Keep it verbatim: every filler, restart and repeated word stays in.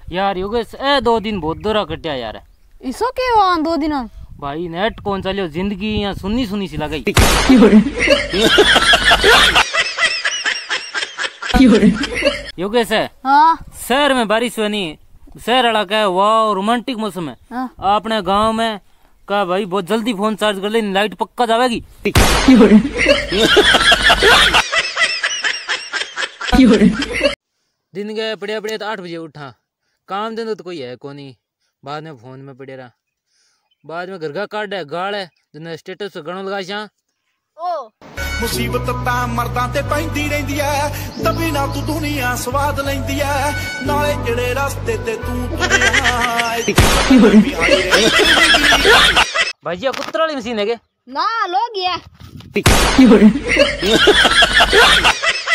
यार योगेश ए दो दिन बहुत दोरा कटिया यार। इसो के हुआ दो दिन भाई नेट कौन चलियो जिंदगी यहाँ सुन्नी सुन्नी सी लगी। योगेश है हाँ शहर में बारिश हुई नहीं, शहर वाला क्या वाह रोमांटिक मौसम है। हाँ। अपने गांव में का भाई बहुत जल्दी फोन चार्ज कर ले, लाइट पक्का जाएगी। दिन गए पड़िया पड़िया तो आठ बजे उठा, काम दिन तो कोई है को नहीं, बाद में फोन में पड़े रहा, बाद में घर का कार्ड है गाल है जिन्हें स्टेटस गणों लगा जा मुसीबत ता मर्दां ते पैंदी रहिंदी ऐ, तभी ना तू दुनिया स्वाद लैंदी ऐ, नाले जेड़े रास्ते ते तू भैया कुत्ते वाली मशीन है के ना लोग ये